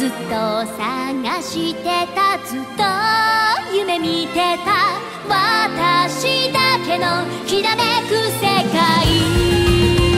ずっと探してた、ずっと夢見てた、私だけのきらめく世界。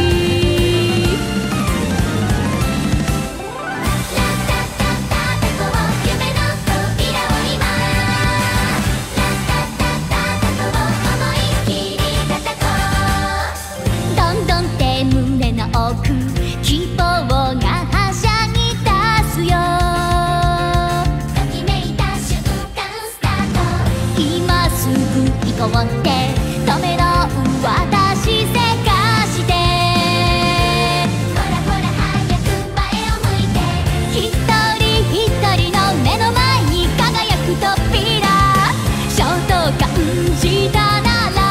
希望がはしゃぎ出すよ。ときめいた瞬間スタート。今すぐ行こうって止めろ私せかして。ほらほら早く前を向いて。一人一人の目の前に輝く扉。衝動感じたなら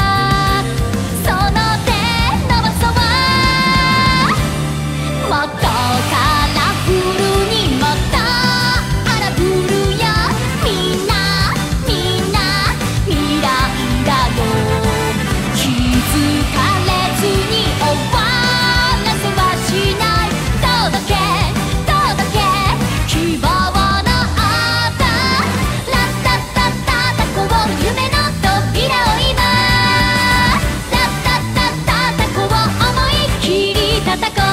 もっとカラフルにもっとアラフルよ。みんなみんな未来だよ。気づかれずに終わらせはしない。届け届け希望の音。ラッタッタッタ叩こう夢の扉を今。ラッタッタッタ叩こう思いっきり叩こう。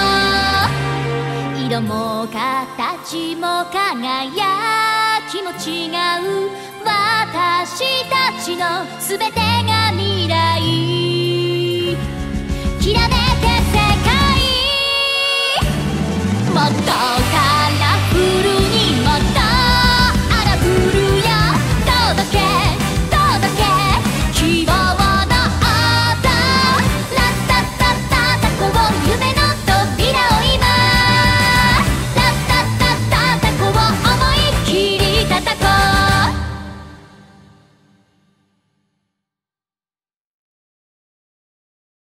色も形も輝きも違う私たちの全てが未来。